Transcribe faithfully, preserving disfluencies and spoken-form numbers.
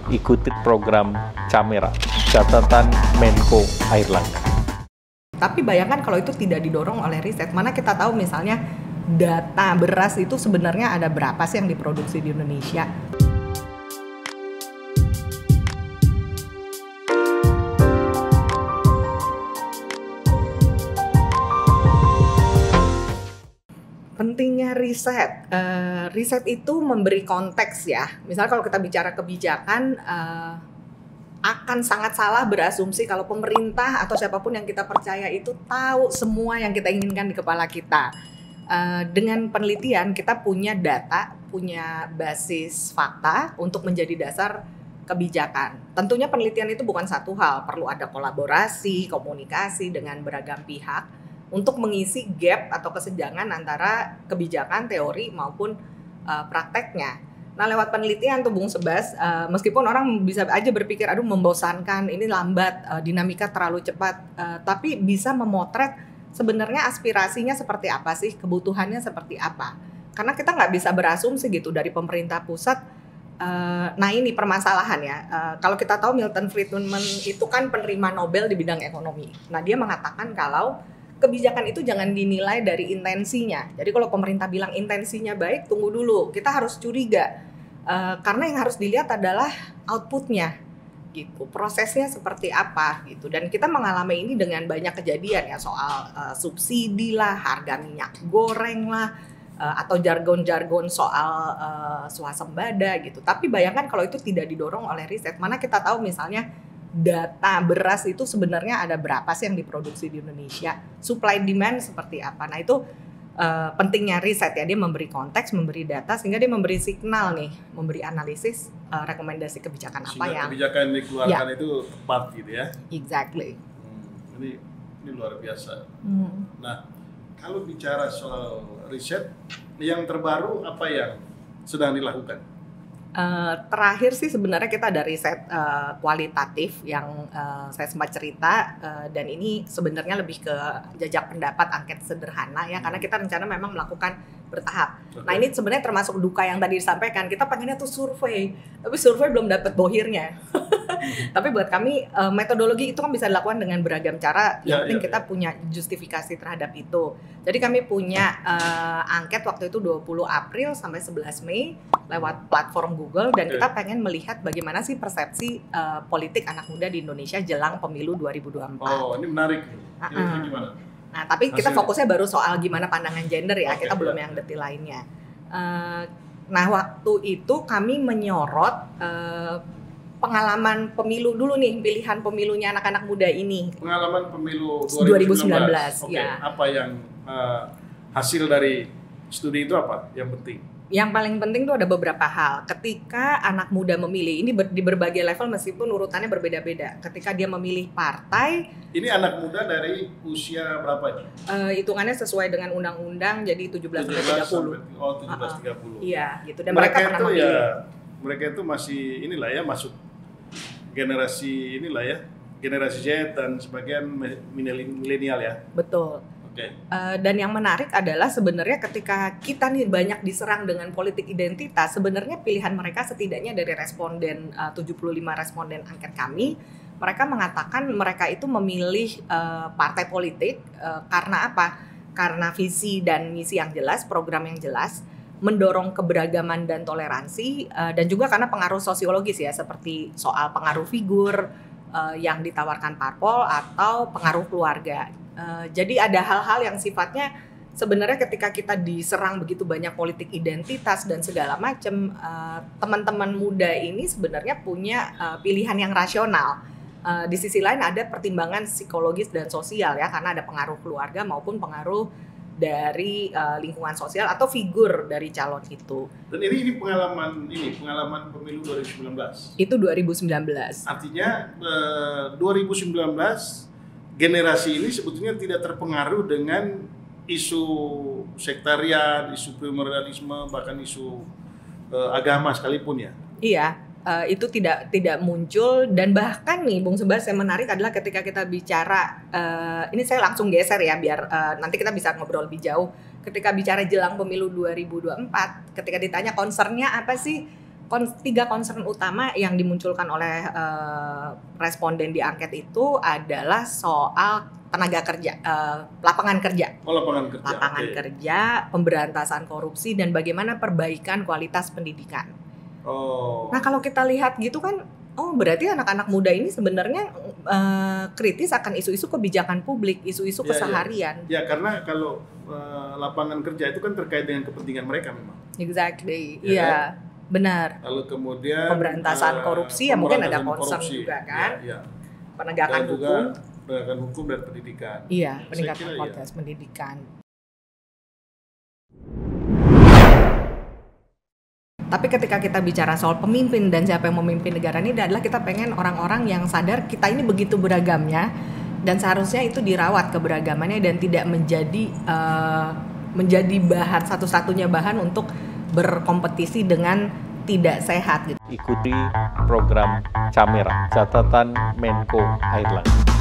ikuti program Camera, catatan Menko Airlangga. Tapi bayangkan kalau itu tidak didorong oleh riset, mana kita tahu misalnya data beras itu sebenarnya ada berapa sih yang diproduksi di Indonesia. Pentingnya riset, uh, riset itu memberi konteks ya. Misalnya kalau kita bicara kebijakan, uh, akan sangat salah berasumsi kalau pemerintah atau siapapun yang kita percaya itu tahu semua yang kita inginkan di kepala kita. Uh, dengan penelitian kita punya data, punya basis fakta untuk menjadi dasar kebijakan. Tentunya penelitian itu bukan satu hal, perlu ada kolaborasi, komunikasi dengan beragam pihak untuk mengisi gap atau kesenjangan antara kebijakan, teori maupun uh, prakteknya. Nah lewat penelitian tuh Bung Sebas, uh, meskipun orang bisa aja berpikir aduh membosankan, ini lambat, uh, dinamika terlalu cepat, uh, tapi bisa memotret sebenarnya aspirasinya seperti apa sih, kebutuhannya seperti apa. Karena kita nggak bisa berasumsi gitu dari pemerintah pusat. Uh, nah ini permasalahan ya, uh, kalau kita tahu Milton Friedman itu kan penerima Nobel di bidang ekonomi. Nah dia mengatakan kalau kebijakan itu jangan dinilai dari intensinya. Jadi kalau pemerintah bilang intensinya baik, tunggu dulu. Kita harus curiga. Uh, karena yang harus dilihat adalah outputnya. Gitu. Prosesnya seperti apa gitu. Dan kita mengalami ini dengan banyak kejadian ya soal uh, subsidi lah, harga minyak goreng lah, uh, atau jargon-jargon soal uh, swasembada gitu. Tapi bayangkan kalau itu tidak didorong oleh riset. Mana kita tahu misalnya data beras itu sebenarnya ada berapa sih yang diproduksi di Indonesia, supply demand seperti apa. Nah itu uh, pentingnya riset ya, dia memberi konteks, memberi data sehingga dia memberi signal nih, memberi analisis uh, rekomendasi kebijakan apa sehingga yang kebijakan yang dikeluarkan ya. itu tepat gitu ya. Exactly. Hmm, ini ini luar biasa. Hmm. Nah kalau bicara soal riset yang terbaru apa yang sedang dilakukan? Uh, terakhir sih sebenarnya kita ada riset uh, kualitatif yang uh, saya sempat cerita uh, dan ini sebenarnya lebih ke jajak pendapat angket sederhana ya, karena kita rencana memang melakukan bertahap. Okay. Nah ini sebenarnya termasuk duka yang tadi disampaikan, kita pengennya tuh survei, tapi survei belum dapat bohirnya. Tapi buat kami uh, metodologi itu kan bisa dilakukan dengan beragam cara, yang ya, penting ya, kita ya. punya justifikasi terhadap itu. Jadi kami punya uh, angket waktu itu dua puluh April sampai sebelas Mei lewat platform Google, dan okay. kita pengen melihat bagaimana sih persepsi uh, politik anak muda di Indonesia jelang pemilu dua ribu dua puluh empat. Oh, ini menarik. Ini uh-uh. gimana? Nah, tapi kita Hasilnya. fokusnya baru soal gimana pandangan gender ya, okay, kita belum ya. yang detail lainnya. Uh, nah, waktu itu kami menyorot uh, pengalaman pemilu dulu nih, pilihan pemilunya anak-anak muda ini. Pengalaman pemilu dua ribu sembilan belas, Oke, ya. Apa yang uh, hasil dari studi itu apa yang penting? Yang paling penting tuh ada beberapa hal. Ketika anak muda memilih, ini ber, di berbagai level meskipun urutannya berbeda-beda. Ketika dia memilih partai, ini anak muda dari usia berapa ini? Uh, hitungannya sesuai dengan undang-undang, jadi tujuh belas sampai tiga puluh. Oh, tujuh belas sampai tiga puluh. Uh-uh. Iya, gitu. Dan mereka, mereka pernah itu memilih. Ya, mereka itu masih inilah ya, masuk generasi inilah ya, generasi Z dan sebagian milenial ya. Betul. Okay. Uh, dan yang menarik adalah sebenarnya ketika kita nih banyak diserang dengan politik identitas, sebenarnya pilihan mereka setidaknya dari responden uh, tujuh puluh lima responden angket kami, mereka mengatakan mereka itu memilih uh, partai politik uh, karena apa? Karena visi dan misi yang jelas, program yang jelas, mendorong keberagaman dan toleransi, uh, dan juga karena pengaruh sosiologis ya, seperti soal pengaruh figur uh, yang ditawarkan parpol atau pengaruh keluarga. Uh, jadi ada hal-hal yang sifatnya sebenarnya ketika kita diserang begitu banyak politik identitas dan segala macam, uh, teman-teman muda ini sebenarnya punya uh, pilihan yang rasional. Uh, di sisi lain ada pertimbangan psikologis dan sosial ya, karena ada pengaruh keluarga maupun pengaruh dari uh, lingkungan sosial atau figur dari calon itu. Dan ini ini pengalaman ini pengalaman pemilu dua ribu sembilan belas. Itu dua ribu sembilan belas. Artinya uh, dua ribu sembilan belas generasi ini sebetulnya tidak terpengaruh dengan isu sektarian, isu primordialisme, bahkan isu uh, agama sekalipun ya. Iya, uh, itu tidak tidak muncul, dan bahkan nih Bung Sebas yang menarik adalah ketika kita bicara, uh, ini saya langsung geser ya biar uh, nanti kita bisa ngobrol lebih jauh. Ketika bicara jelang pemilu dua ribu dua puluh empat, ketika ditanya concernnya apa sih, kon- tiga concern utama yang dimunculkan oleh eh, responden di angket itu adalah soal tenaga kerja, eh, lapangan kerja, Oh, lapangan kerja. lapangan Oke. kerja, pemberantasan korupsi dan bagaimana perbaikan kualitas pendidikan. Oh. Nah kalau kita lihat gitu kan, oh berarti anak-anak muda ini sebenarnya eh, kritis akan isu-isu kebijakan publik, isu-isu Iya, iya. keseharian. Ya, karena kalau eh, lapangan kerja itu kan terkait dengan kepentingan mereka memang. Exactly, Ya iya benar. Lalu kemudian Pemberantasan eh, korupsi ya mungkin ada pemberantasan concern korupsi. juga kan. Ya, ya. Penegakan Dan juga hukum, penegakan hukum dan pendidikan. iya Saya peningkatan kira iya. kualitas pendidikan. Tapi ketika kita bicara soal pemimpin dan siapa yang memimpin negara ini adalah kita pengen orang-orang yang sadar kita ini begitu beragamnya dan seharusnya itu dirawat keberagamannya dan tidak menjadi eh, menjadi bahan satu-satunya bahan untuk berkompetisi dengan tidak sehat gitu. Ikuti program Camera, catatan Menko Airlangga.